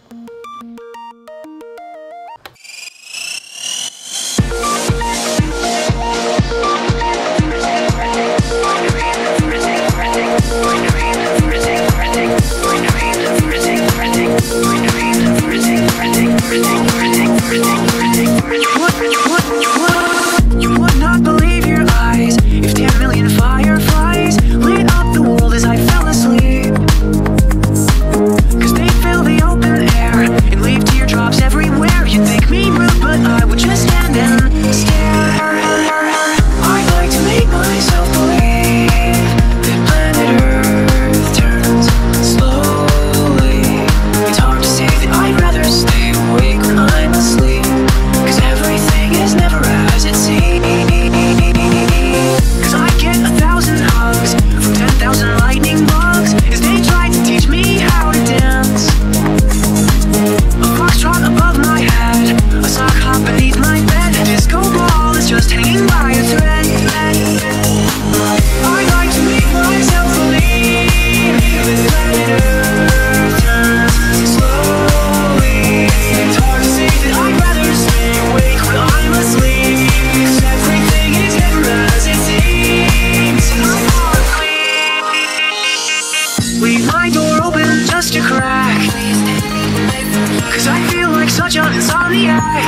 You would not believe your eyes if 10 million fireflies lit up the world as I fell asleep. 'Cause they fill the open air and leave teardrops everywhere. You'd think me rude, but I would just stand and stare. I'd like to make myself believe that planet Earth turns slowly. It's hard to say that I'd rather stay awake when I'm asleep, 'cause everything is never as it seems. 'Cause I get 1,000 hugs from 10,000 lightning bugs as they try to teach me how to dance. A foxtrot above my head, a sock hop beneath my bed, a disco ball is just hanging by a thread. I'd like to make myself believe that planet Earth turns slowly. It's hard to say that I'd rather stay awake when I'm asleep, 'cause everything is never as it seems. Leave my door open just a crack, 'cause I feel like such an insomniac.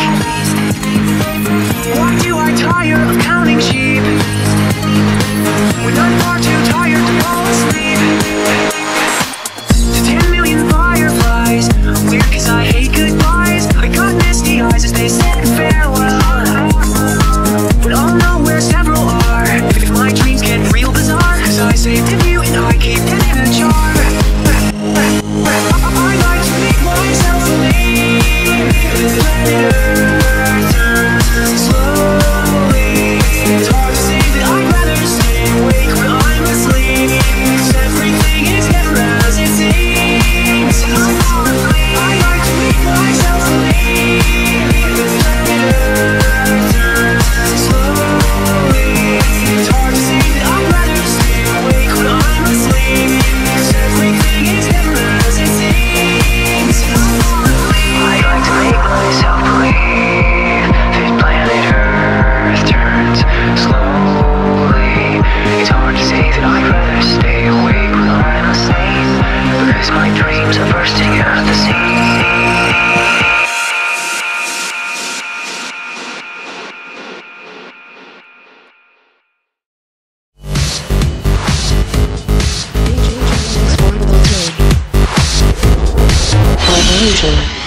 Why do I tire of counting sheep when I'm far too tired to fall asleep? To 10 million fireflies, I'm weird 'cause I hate goodbyes. I got misty eyes as they said farewell, but I'll know where several are if my dreams get real bizarre, 'cause I saved a few and I keep them in a jar. I'd like to make myself believe that planet Earth turns slowly. It's hard to say that I'd rather stay awake when I'm asleep, 'cause everything is never as it seems. I'd like to make myself believe that planet Earth turns slowly. It's hard to say that I'd rather stay awake when I'm asleep, 'cause everything is never as it seems. I'd like to make myself believe that planet Earth turns slowly. It's hard to say that I'd rather stay awake when I'm asleep, because my dreams are bursting at the seams. Revolution.